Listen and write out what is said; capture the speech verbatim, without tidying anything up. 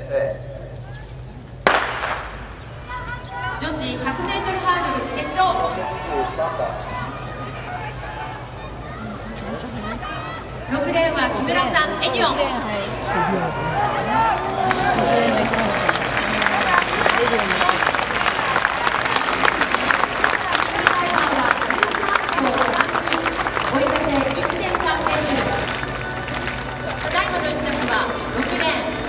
女子 ひゃくメートル ハードル決勝。ろくレーンは木村さん、エディオン。